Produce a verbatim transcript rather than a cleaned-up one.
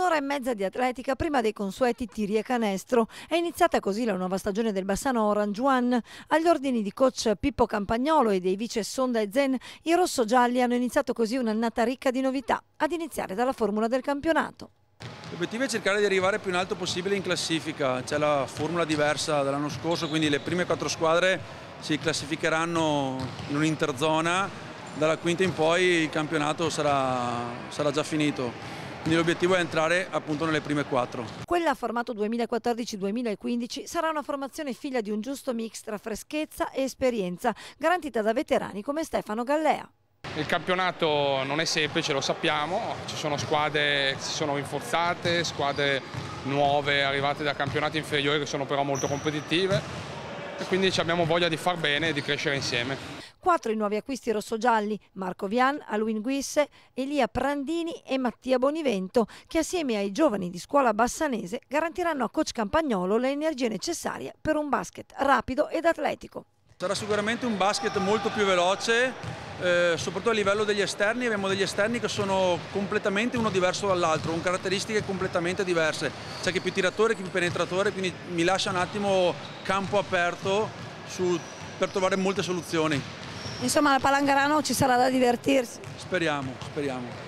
Un'ora e mezza di atletica prima dei consueti tiri e canestro. È iniziata così la nuova stagione del Bassano Orange One. Agli ordini di coach Pippo Campagnolo e dei vice Sonda e Zen, i rossogialli hanno iniziato così un'annata ricca di novità, ad iniziare dalla formula del campionato. L'obiettivo è cercare di arrivare più in alto possibile in classifica. C'è la formula diversa dall'anno scorso, quindi le prime quattro squadre si classificheranno in un'interzona, dalla quinta in poi il campionato sarà, sarà già finito. Quindi l'obiettivo è entrare appunto nelle prime quattro. Quella formato duemilaquattordici duemilaquindici sarà una formazione figlia di un giusto mix tra freschezza e esperienza, garantita da veterani come Stefano Gallea. Il campionato non è semplice, lo sappiamo, ci sono squadre che si sono rinforzate, squadre nuove arrivate da campionati inferiori che sono però molto competitive e quindi abbiamo voglia di far bene e di crescere insieme. Quattro i nuovi acquisti rossogialli: Marco Vian, Alwin Guisse, Elia Prandini e Mattia Bonivento, che assieme ai giovani di scuola bassanese garantiranno a coach Campagnolo le energie necessarie per un basket rapido ed atletico. Sarà sicuramente un basket molto più veloce, eh, soprattutto a livello degli esterni. Abbiamo degli esterni che sono completamente uno diverso dall'altro, con caratteristiche completamente diverse. C'è chi è più tiratore, chi è più penetratore, quindi mi lascia un attimo campo aperto su, per trovare molte soluzioni. Insomma, a Palangarano ci sarà da divertirsi. Speriamo, speriamo.